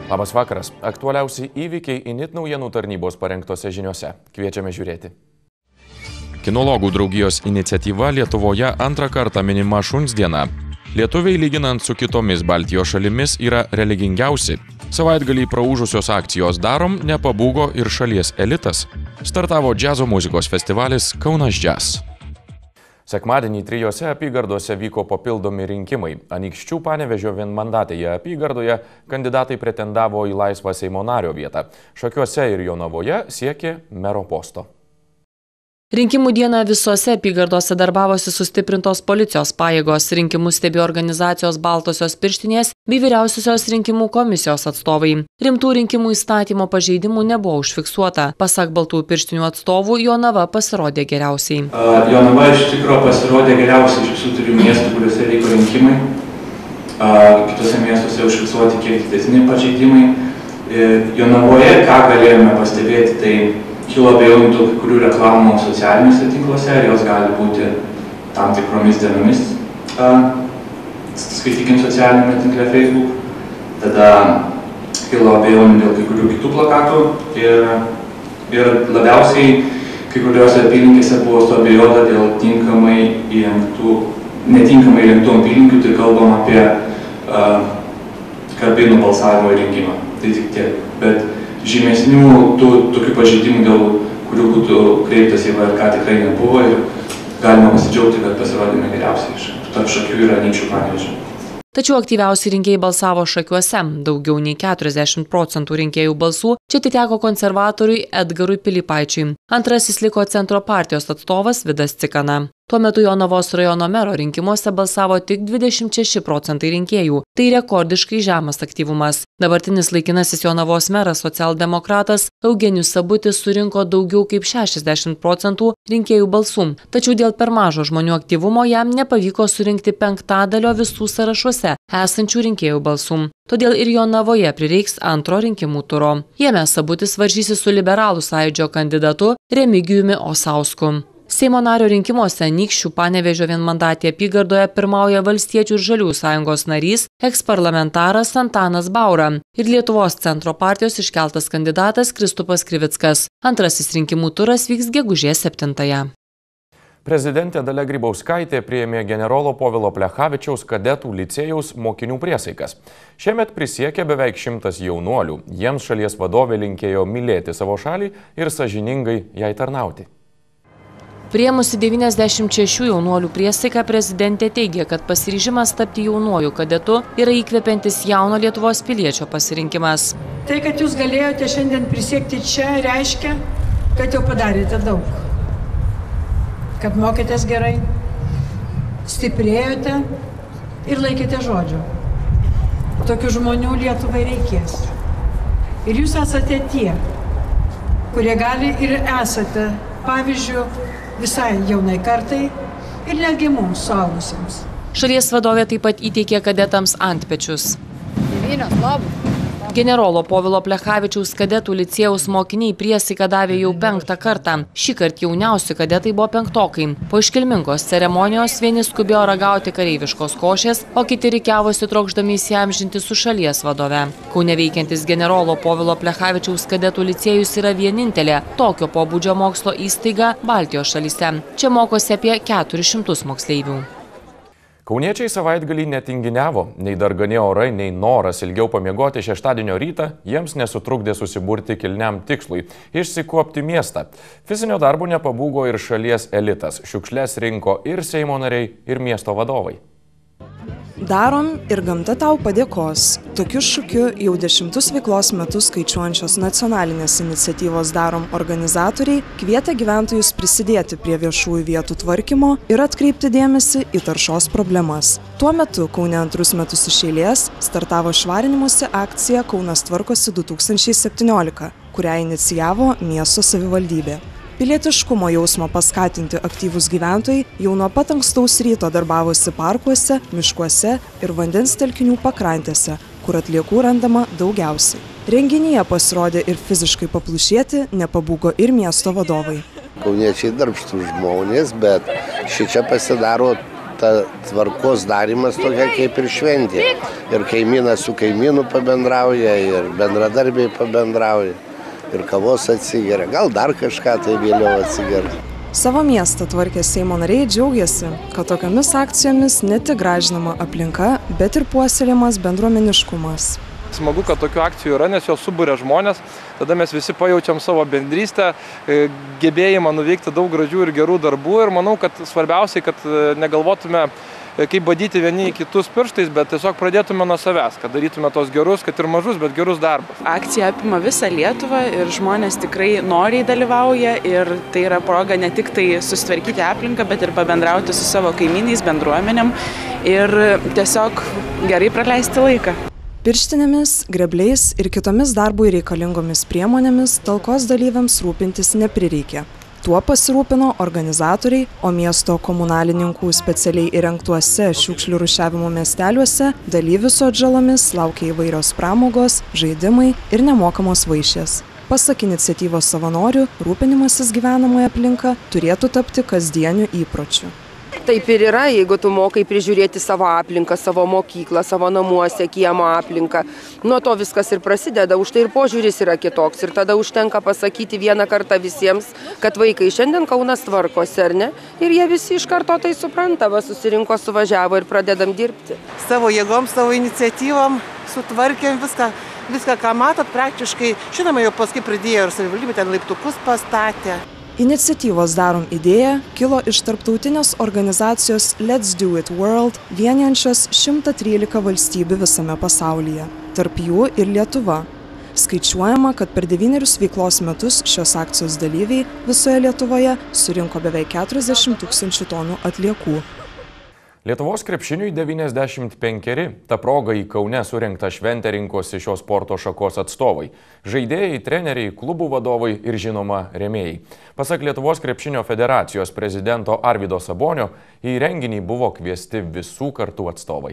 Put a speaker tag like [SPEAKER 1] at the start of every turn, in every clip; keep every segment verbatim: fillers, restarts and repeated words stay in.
[SPEAKER 1] Labas vakaras. Aktualiausi įvykiai Init naujienų tarnybos parengtose žiniose. Kviečiame žiūrėti. Kinologų draugijos iniciatyva Lietuvoje antrą kartą minima šuns diena. Lietuviai, lyginant su kitomis Baltijos šalimis, yra religingiausi. Savaitgalį praūžusios akcijos Darom nepabūgo ir šalies elitas. Startavo džiazo muzikos festivalis Kaunas Jazz. Sekmadienį trijose apygardose vyko papildomi rinkimai. Anykščių Panevėžio vienmandatėje apygardoje kandidatai pretendavo į laisvą Seimo nario vietą. Šakiuose ir Jonavoje siekė mero posto.
[SPEAKER 2] Rinkimų dieną visose apygardose darbavosi sustiprintos policijos pajėgos, rinkimus stebėjo organizacijos Baltosios pirštinės bei vyriausiosios rinkimų komisijos atstovai. Rimtų rinkimų įstatymo pažeidimų nebuvo užfiksuota. Pasak Baltųjų pirštinių atstovų, Jonava pasirodė geriausiai.
[SPEAKER 3] Uh, Jonava iš tikrųjų pasirodė geriausiai iš visų trijų miestų, kuriuose vyko rinkimai. Uh, kitose miestuose užfiksuoti kiek didesni pažeidimai. Uh, Jonavoje, ką galėjome pastebėti, tai kilo abejonių dėl kai kurių reklamų socialiniuose tinkluose ir jos gali būti tam tikromis dienomis, skaitykim socialinėme tinkle Facebook. Tada kilo abejonių dėl kai kurių kitų plakatų ir, ir labiausiai kai kuriuose apylinkėse buvo suabejota dėl tinkamai įrengtų, netinkamai įrengtų apylinkių, tai kalbam apie uh, kabinų balsavimo įrengimą. Tai tik tiek. Bet žymesnių tų tokių pažeidimų, dėl kurių būtų kreiptas į V R K, tikrai nebuvo ir galima pasidžiaugti, kad pasirodėme geriausiai. Tarp Šakių ir Anykščių Panevėžio.
[SPEAKER 2] Tačiau aktyviausiai rinkėjai balsavo Šakiuose. Daugiau nei keturiasdešimt procentų rinkėjų balsų čia atiteko konservatoriui Edgarui Pilypaičiui. Antrasis liko Centro partijos atstovas Vidas Cikana. Tuo metu Jonavos rajono mero rinkimuose balsavo tik dvidešimt šeši procentai rinkėjų. Tai rekordiškai žemas aktyvumas. Dabartinis laikinasis Jonavos meras socialdemokratas Eugenijus Sabutis surinko daugiau kaip šešiasdešimt procentų rinkėjų balsų. Tačiau dėl per mažo žmonių aktyvumo jam nepavyko surinkti penktadalio visų sąrašuose esančių rinkėjų balsų. Todėl ir Jonavoje prireiks antro rinkimų turo. Jame Sabutis varžysis su liberalų sąjūdžio kandidatu Remigijumi Osausku. Seimo nario rinkimuose Anykščių Panevėžio vienmandatėje apygardoje pirmauja Valstiečių ir Žaliųjų sąjungos narys, eksparlamentaras Antanas Baura ir Lietuvos Centro partijos iškeltas kandidatas Kristupas Krivickas. Antrasis rinkimų turas vyks gegužės septintąją.
[SPEAKER 1] Prezidentė Dalia Grybauskaitė priėmė generolo Povilo Plechavičiaus kadetų licėjaus mokinių priesaikas. Šiemet prisiekė beveik šimtas jaunuolių. Jiems šalies vadovė linkėjo mylėti savo šalį ir sąžiningai jai tarnauti.
[SPEAKER 2] Priėmusi devyniasdešimt šešių jaunuolių priesaiką, prezidentė teigė, kad pasiryžimas tapti jaunuoju kadetu yra įkvepiantis jauno Lietuvos piliečio pasirinkimas.
[SPEAKER 4] Tai, kad jūs galėjote šiandien prisiekti čia, reiškia, kad jau padarėte daug. Kad mokėtės gerai, stiprėjote ir laikėte žodžio. Tokių žmonių Lietuvai reikės. Ir jūs esate tie, kurie gali ir esate pavyzdžių visai jaunai kartai ir netgi mums suaugusiems.
[SPEAKER 2] Šalies vadovė taip pat įteikė kadetams antpečius. Generolo Povilo Plechavičiaus kadetų licėjaus mokiniai priesaiką davė jau penktą kartą. Šįkart jauniausi kadetai buvo penktokai. Po iškilmingos ceremonijos vieni skubėjo ragauti kareiviškos košės, o kiti rikiavosi trokšdami įsiamžinti su šalies vadove. Kaune veikiantis generolo Povilo Plechavičiaus kadetų licėjus yra vienintelė tokio pobūdžio mokslo įstaiga Baltijos šalyse. Čia mokosi apie keturis šimtus moksleivių.
[SPEAKER 1] Kauniečiai savaitgalį netinginiavo, nei darganė orai, nei noras ilgiau pamiegoti šeštadienio rytą jiems nesutrukdė susiburti kilniam tikslui – išsikuopti miestą. Fizinio darbo nepabūgo ir šalies elitas. Šiukšles rinko ir Seimo nariai, ir miesto vadovai.
[SPEAKER 5] Darom ir gamta tau padėkos. Tokiu šūkiu jau dešimtus veiklos metus skaičiuojančios nacionalinės iniciatyvos Darom organizatoriai kvietė gyventojus prisidėti prie viešųjų vietų tvarkymo ir atkreipti dėmesį į taršos problemas. Tuo metu Kaune antrus metus iš eilės startavo švarinimosi akcija Kaunas tvarkosi du tūkstančiai septyniolika, kurią inicijavo miesto savivaldybė. Pilietiškumo jausmo paskatinti aktyvūs gyventojai jau nuo pat ankstaus ryto darbavosi parkuose, miškuose ir vandens telkinių pakrantėse, kur atliekų randama daugiausiai. Renginyje pasirodė ir fiziškai paplušėti nepabūgo ir miesto vadovai.
[SPEAKER 6] Kauniečiai darbštų žmonės, bet šičia pasidaro ta tvarkos darymas tokia kaip ir šventė. Ir kaimynas su kaimynu pabendrauja, ir bendradarbiai pabendrauja, ir kavos atsigeria. Gal dar kažką tai vėliau atsigeria.
[SPEAKER 5] Savo miestą tvarkę Seimo nariai džiaugiasi, kad tokiamis akcijomis ne tik gražinama aplinka, bet ir puoselėjamas bendruomeniškumas.
[SPEAKER 7] Smagu, kad tokių akcijų yra, nes jos suburia žmonės, tada mes visi pajaučiam savo bendrystę, gebėjimą nuveikti daug gražių ir gerų darbų ir manau, kad svarbiausiai, kad negalvotume, kaip badyti vieni kitus pirštais, bet tiesiog pradėtume nuo savęs, kad darytume tos gerus, kad ir mažus, bet gerus darbus.
[SPEAKER 8] Akcija apima visą Lietuvą ir žmonės tikrai noriai dalyvauja ir tai yra proga ne tik tai susitvarkyti aplinką, bet ir pabendrauti su savo kaimynais, bendruomenėm ir tiesiog gerai praleisti laiką.
[SPEAKER 5] Pirštinėmis, grebliais ir kitomis darbui reikalingomis priemonėmis talkos dalyviams rūpintis neprireikė. Tuo pasirūpino organizatoriai, o miesto komunalininkų specialiai įrengtuose šiukšlių rūšiavimo miesteliuose dalyvių su atžalomis laukia įvairios pramogos, žaidimai ir nemokamos vaišės. Pasak iniciatyvos savanorių, rūpinimasis gyvenamoje aplinka turėtų tapti kasdieniu įpročiu.
[SPEAKER 9] Taip ir yra, jeigu tu mokai prižiūrėti savo aplinką, savo mokyklą, savo namuose, kiemo aplinką. Nuo to viskas ir prasideda, už tai ir požiūris yra kitoks. Ir tada užtenka pasakyti vieną kartą visiems, kad vaikai šiandien Kaunas tvarkosi, ar ne? Ir jie visi iš karto tai supranta, va, susirinko, suvažiavo ir pradedam dirbti.
[SPEAKER 10] Savo jėgom, savo iniciatyvom sutvarkėm viską, viską, ką matot praktiškai. Žinoma, jau paskui pridėjo ir savivaldybė, ten laiptukus pastatė.
[SPEAKER 5] Iniciatyvos Darom idėja kilo iš tarptautinės organizacijos Let's Do It World, vienijančios šimtą trylika valstybių visame pasaulyje, tarp jų ir Lietuva. Skaičiuojama, kad per devynerius veiklos metus šios akcijos dalyviai visoje Lietuvoje surinko beveik keturiasdešimt tūkstančių tonų atliekų.
[SPEAKER 1] Lietuvos krepšiniui devyniasdešimt penkeri, ta proga į Kaune surengtą šventę rinkosi šios sporto šakos atstovai – žaidėjai, treneriai, klubų vadovai ir žinoma rėmėjai. Pasak Lietuvos krepšinio federacijos prezidento Arvydo Sabonio, į renginį buvo kviesti visų kartų atstovai.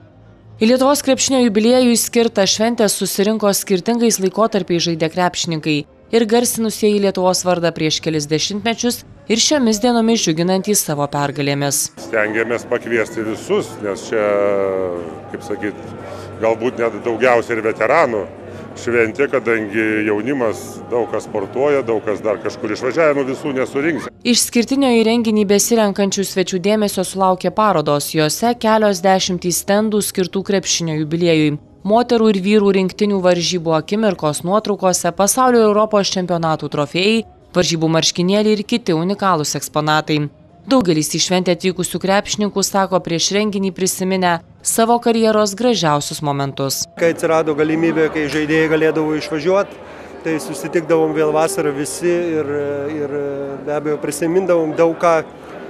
[SPEAKER 2] Į Lietuvos krepšinio jubiliejui skirtą šventę susirinko skirtingais laikotarpiais žaidę krepšininkai ir garsinusieji Lietuvos vardą prieš kelis dešimtmečius ir šiomis dienomis džiuginantys savo pergalėmis.
[SPEAKER 11] Stengiamės pakviesti visus, nes čia, kaip sakyt, galbūt net daugiausiai ir veteranų šventė, kadangi jaunimas daug kas sportuoja, daug kas dar kažkur išvažiavimo visų nesurinks.
[SPEAKER 2] Išskirtinio į renginį besirenkančių svečių dėmesio sulaukė parodos, jose kelios dešimtys stendų skirtų krepšinio jubiliejui. Moterų ir vyrų rinktinių varžybų akimirkos nuotraukose, pasaulio ir Europos čempionatų trofėjai, varžybų marškinėliai ir kiti unikalūs eksponatai. Daugelis į šventę atvykusių krepšininkų sako prieš renginį prisiminę savo karjeros gražiausius momentus.
[SPEAKER 12] Kai atsirado galimybė, kai žaidėjai galėdavo išvažiuoti, tai susitikdavom vėl vasarą visi ir, ir be abejo prisimindavom daug ką,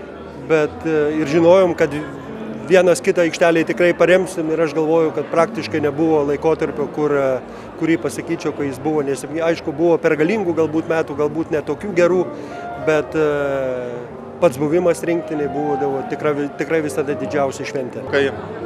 [SPEAKER 12] bet ir žinojom, kad vienas kitą aikštelėje tikrai paremsim ir aš galvoju, kad praktiškai nebuvo laikotarpio, kur, kurį pasakyčiau, kai jis buvo nesėkmingas. Aišku, buvo pergalingų galbūt metų, galbūt ne tokių gerų, bet pats buvimas rinktinėje buvo tikrai, tikrai visada didžiausia šventė.
[SPEAKER 13] Kai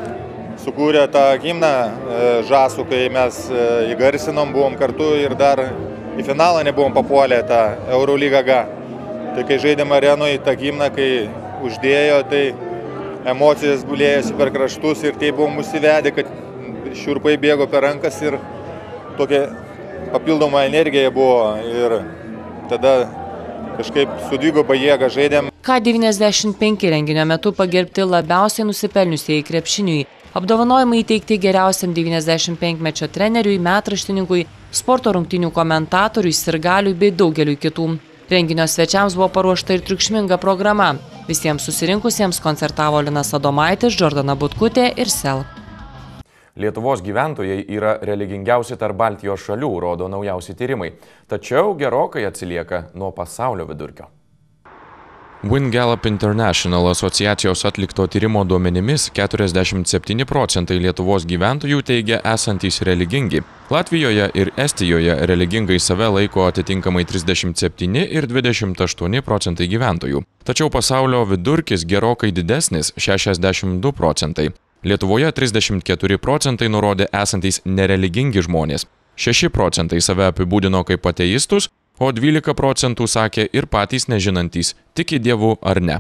[SPEAKER 13] sukūrė tą himną Žasų, kai mes įgarsinom, buvom kartu ir dar į finalą nebuvom papuolę tą Eurolyga G. Tai kai žaidėm arenoje tą himną, kai uždėjo, tai emocijas gulėjosi per kraštus ir tai buvom užsivedę, kad šiurpai bėgo per rankas ir tokia papildoma energija buvo ir tada kažkaip su dviguba jėga žaidėm.
[SPEAKER 2] K devyniasdešimt penki renginio metu pagerbti labiausiai nusipelniusieji krepšiniui. Apdovanojimai įteikti geriausiam devyniasdešimt penkmečio treneriui, metraštininkui, sporto rungtynių komentatoriui, sirgaliui bei daugeliui kitų. Renginio svečiams buvo paruošta ir triukšminga programa. Visiems susirinkusiems koncertavo Linas Adomaitis, Džordana Butkutė ir Sel.
[SPEAKER 1] Lietuvos gyventojai yra religingiausi tarp Baltijos šalių, rodo naujausi tyrimai, tačiau gerokai atsilieka nuo pasaulio vidurkio. WinGallop International asociacijos atlikto tyrimo duomenimis keturiasdešimt septyni procentai Lietuvos gyventojų teigia esantys religingi. Latvijoje ir Estijoje religingai save laiko atitinkamai trisdešimt septyni ir dvidešimt aštuoni procentai gyventojų. Tačiau pasaulio vidurkis gerokai didesnis – šešiasdešimt du procentai. Lietuvoje trisdešimt keturi procentai nurodė esantys nereligingi žmonės. šeši procentai save apibūdino kaip ateistus, o dvylika procentų sakė ir patys nežinantys, tiki Dievu ar ne.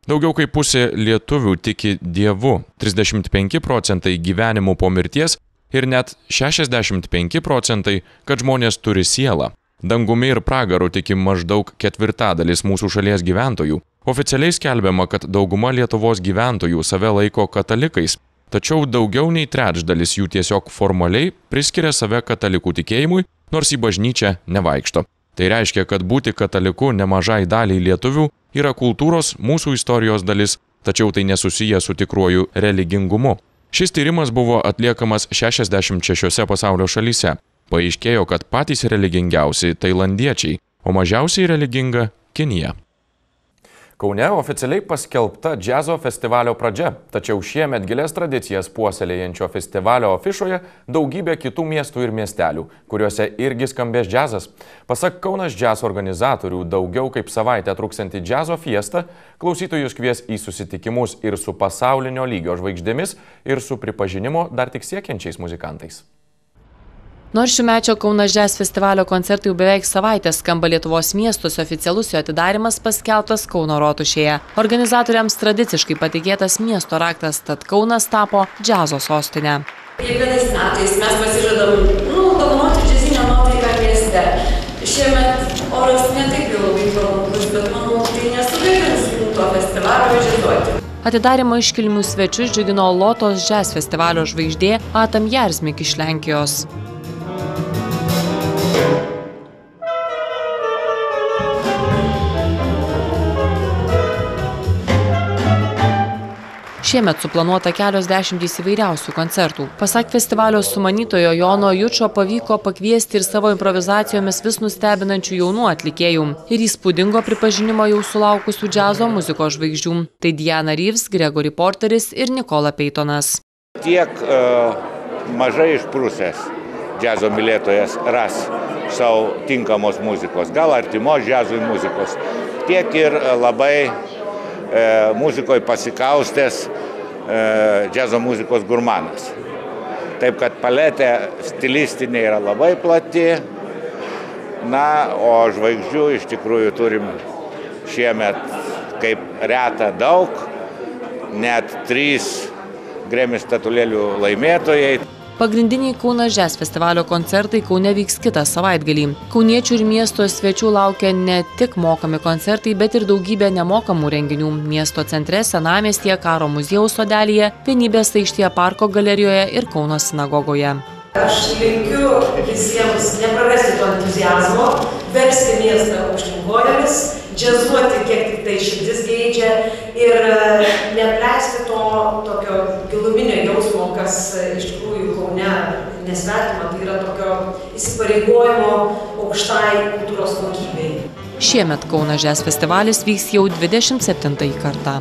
[SPEAKER 1] Daugiau kaip pusė lietuvių tiki Dievu, trisdešimt penki procentai gyvenimu po mirties ir net šešiasdešimt penki procentai, kad žmonės turi sielą. Dangumi ir pragaru tiki maždaug ketvirtadalis mūsų šalies gyventojų. Oficialiai skelbiama, kad dauguma Lietuvos gyventojų save laiko katalikais, tačiau daugiau nei trečdalis jų tiesiog formaliai priskiria save katalikų tikėjimui, nors į bažnyčią nevaikšto. Tai reiškia, kad būti kataliku nemažai daliai lietuvių yra kultūros, mūsų istorijos dalis, tačiau tai nesusiję su tikruoju religingumu. Šis tyrimas buvo atliekamas šešiasdešimt šešiose pasaulio šalyse. Paaiškėjo, kad patys religingiausi tailandiečiai, o mažiausiai religinga Kinija.
[SPEAKER 14] Kaune oficialiai paskelbta džiazo festivalio pradžia, tačiau šiemet gilias tradicijas puoselėjančio festivalio afišoje daugybė kitų miestų ir miestelių, kuriuose irgi skambės džiazas. Pasak Kaunas Jazz organizatorių, daugiau kaip savaitę truksianti džiazo fiesta klausytojus kvies į susitikimus ir su pasaulinio lygio žvaigždėmis, ir su pripažinimo dar tik siekiančiais muzikantais.
[SPEAKER 2] Nors šiųmečio Kaunas Jazz festivalio koncertai jau beveik savaitę skamba Lietuvos miestuose, oficialus jo atidarimas paskelbtas Kauno rotušėje. Organizatoriams tradiciškai patikėtas miesto raktas, tad Kaunas tapo džiazo sostinė.
[SPEAKER 15] Kiekvienais metais mes pasižadam, nu, dovanoti džiazinę nuotaiką mieste. Šiemet oras ne taip jau labai palankus, bet manau, tai nesugadins to festivalio džiazuoti.
[SPEAKER 2] Atidarymo iškilmių svečius džiugino Lotos Jazz festivalio žvaigždė Atam Jarzmik iš Lenkijos. Šiemet suplanuota kelios dešimtys įvairiausių koncertų. Pasak festivalio sumanytojo Jono Jučo pavyko pakviesti ir savo improvizacijomis vis nustebinančių jaunų atlikėjų ir įspūdingo pripažinimo jau sulaukusių džiazo muzikos žvaigždžių. Tai Diana Reeves, Gregory Porteris ir Nikola Peytonas.
[SPEAKER 16] Tiek uh, mažai išprusęs džiazo mylėtojas ras savo tinkamos muzikos, gal artimos džiazui muzikos, tiek ir labai E, muzikoje pasikaustęs e, džiazo muzikos gurmanas. Taip, kad paletė stilistinė yra labai plati, na, o žvaigždžių iš tikrųjų turim šiemet kaip reta daug, net trys Grammy statulėlių laimėtojai.
[SPEAKER 2] Pagrindiniai Kaunas Jazz festivalio koncertai Kaune vyks kitą savaitgalį. Kauniečių ir miesto svečių laukia ne tik mokami koncertai, bet ir daugybė nemokamų renginių. Miesto centre, Senamiestyje, Karo muziejaus sodelyje, Vienybės aikštėje, Parko galerijoje ir Kauno sinagogoje.
[SPEAKER 15] Aš linkiu visiems neprarasti to entuziazmo, versti miestą aukštyn kojomis, džiazuoti kiek tik tai širdis geidžia ir neapleisti to tokio giluminio jausmo, kas iš tikrųjų Kaune nesvetima, tai yra tokio įsipareigojimo aukštai kultūros kokybei.
[SPEAKER 2] Šiemet Kaunas Jazz festivalis vyks jau dvidešimt septintąjį kartą.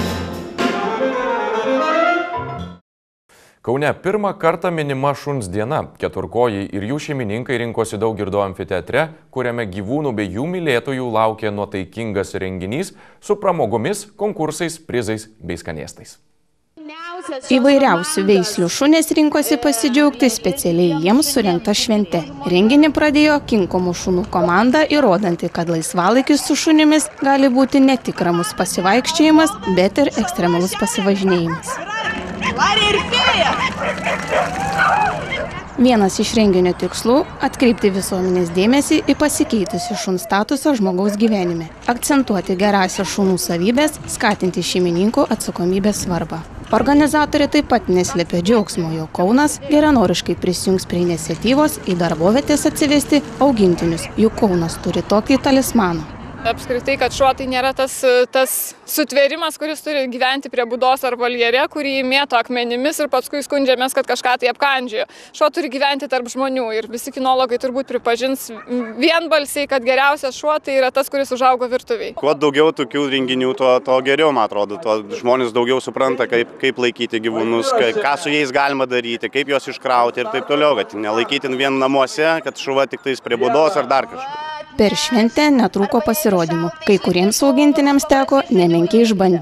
[SPEAKER 14] Kaune pirmą kartą minima šuns diena. Keturkojai ir jų šeimininkai rinkosi Daugirdo amfiteatre, kuriame gyvūnų bei jų mylėtojų laukia nuotaikingas renginys su pramogomis, konkursais, prizais bei skanėstais.
[SPEAKER 17] Įvairiausių veislių šunės rinkosi pasidžiaugti specialiai jiems surengta švente. Renginį pradėjo kinkomų šunų komanda, įrodanti, kad laisvalaikis su šunimis gali būti ne tik ramus pasivaikščiojimas, bet ir ekstremalus pasivažinėjimas. Vienas iš renginio tikslų – atkreipti visuomenės dėmesį į pasikeitusi šuns statusą žmogaus gyvenime, akcentuoti gerąsias šunų savybės, skatinti šeimininkų atsakomybės svarbą. Organizatoriai taip pat neslėpė džiaugsmo, jog Kaunas geranoriškai prisijungs prie iniciatyvos į darbovietės atsivesti augintinius, juk Kaunas turi tokį talismaną.
[SPEAKER 18] Apskritai, kad šuo tai nėra tas, tas sutvėrimas, kuris turi gyventi prie būdos ar voljere, kurį mėto akmenimis ir paskui skundžiamės, kad kažką tai apkandžiojo. Šuo turi gyventi tarp žmonių ir visi kinologai turbūt pripažins vienbalsiai, kad geriausias šuo tai yra tas, kuris užaugo virtuviai.
[SPEAKER 19] Kuo daugiau tokių renginių, tuo, tuo geriau, man atrodo. Tuo žmonės daugiau supranta, kaip, kaip laikyti gyvūnus, ką su jais galima daryti, kaip juos iškrauti ir taip toliau, kad nelaikyti vien namuose, kad šuva tik tais prie būdos ar dar kažko.
[SPEAKER 17] Per šventę netrūko pasirodymų. Kai kuriems augintiniams teko nemenki išbandymai.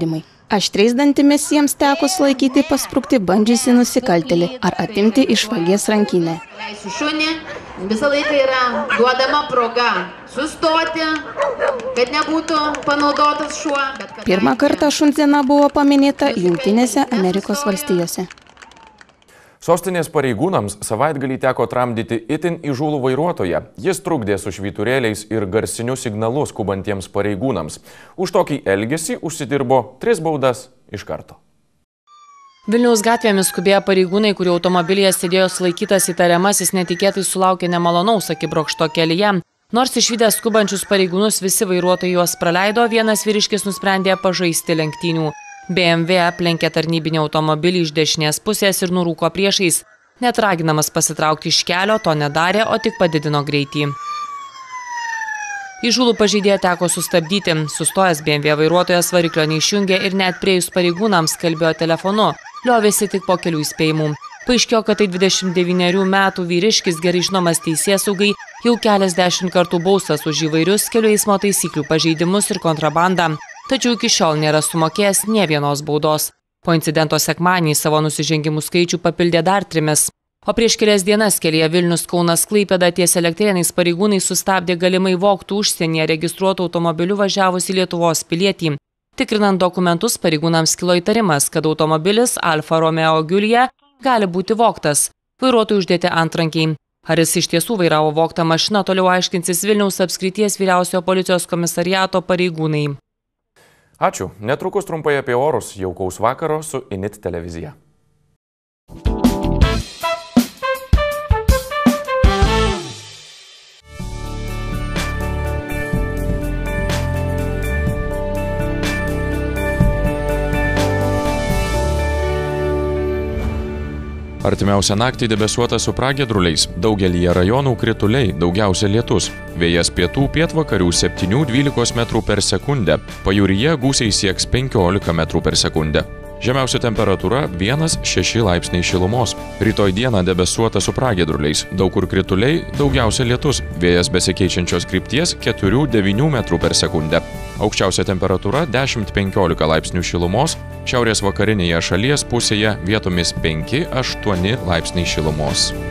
[SPEAKER 17] Aštriais dantimis jiems teko sulaikyti pasprukti bandžiusi nusikaltėlį ar atimti iš vagies rankinę.
[SPEAKER 20] Leisiu šunį, visą laiką yra duodama proga sustoti, kad nebūtų panaudotas šuo. Kad...
[SPEAKER 17] Pirmą kartą šuns diena buvo paminėta Jungtinėse Amerikos valstijose.
[SPEAKER 14] Sostinės pareigūnams savaitgalį teko tramdyti itin įžūlų vairuotoją. Jis trukdė su švyturėliais ir garsiniu signalu skubantiems pareigūnams. Už tokį elgesį užsidirbo tris baudas iš karto.
[SPEAKER 2] Vilniaus gatvėmis skubėjo pareigūnai, kurių automobilyje sėdėjo sulaikytas įtariamasis, netikėtai sulaukė nemalonaus akibrokšto kelyje. Nors išvydęs skubančius pareigūnus visi vairuotojai juos praleido, vienas vyriškis nusprendė pažaisti lenktynių. B M W aplenkė tarnybinį automobilį iš dešinės pusės ir nurūko priešais. Net raginamas pasitraukti iš kelio, to nedarė, o tik padidino greitį. Įžūlų pažeidėją teko sustabdyti. Sustojęs B M W vairuotojas variklio neišjungė ir net priėjus pareigūnams kalbėjo telefonu. Liovėsi tik po kelių įspėjimų. Paaiškėjo, kad tai dvidešimt devynerių metų vyriškis, gerai žinomas teisėsaugai, jau keliasdešimt kartų baustas už įvairius kelių eismo taisyklių pažeidimus ir kontrabandą. Tačiau iki šiol nėra sumokėjęs nė vienos baudos. Po incidento sekmadienį savo nusižengimų skaičių papildė dar trimis. O prieš kelias dienas kelyje Vilnius-Kaunas-Klaipėda ties Elektrėnais pareigūnai sustabdė galimai vogtų užsienyje registruotų automobilių važiavusį Lietuvos pilietį. Tikrinant dokumentus, pareigūnams kilo įtarimas, kad automobilis Alfa Romeo Giulia gali būti vogtas. Vairuotojui uždėti antrankiai. Ar jis iš tiesų vairavo vogtą mašiną, toliau aiškinsis Vilniaus apskrities vyriausiojo policijos komisariato pareigūnai.
[SPEAKER 14] Ačiū. Netrukus trumpai apie orus. Jaukaus vakaro su Init televizija. Artimiausią naktį debesuota su pragiedruliais, daugelyje rajonų krituliai, daugiausia lietus. Vėjas pietų pietvakarių septynių dvylikos metrų per sekundę, pajūryje gūsiai sieks penkiolika metrų per sekundę. Žemiausia temperatūra vienas šeši laipsniai šilumos. Rytoj dieną debesuota su pragiedruliais, daug kur krituliai, daugiausia lietus. Vėjas besikeičiančios krypties keturi devyni metrų per sekundę. Aukščiausia temperatūra dešimt penkiolika laipsnių šilumos, šiaurės vakarinėje šalies pusėje vietomis penki aštuoni laipsniai šilumos.